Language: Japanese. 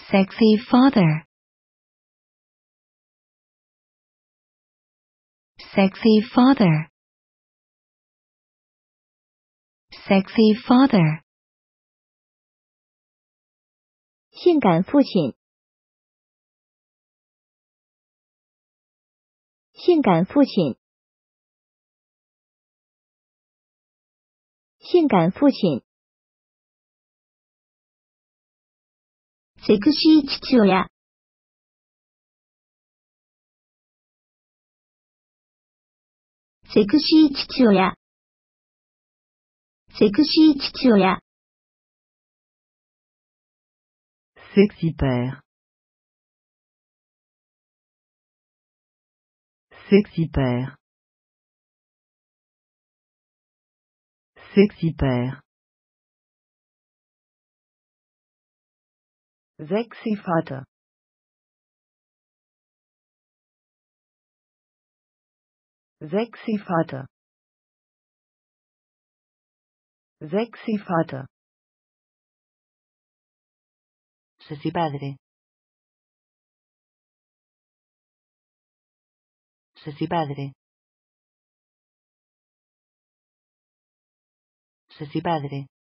Sexy father. Sexy father. Sexy father. 性感父亲，性感父亲，性感父亲。セクシー父親、セクシー父親、セクシー父親。 Sexy père. Sexy père. Sexy père. Sexy Vater. Sexy Vater. Sexy Vater. Sexy padre. Sexy padre. Sexy padre.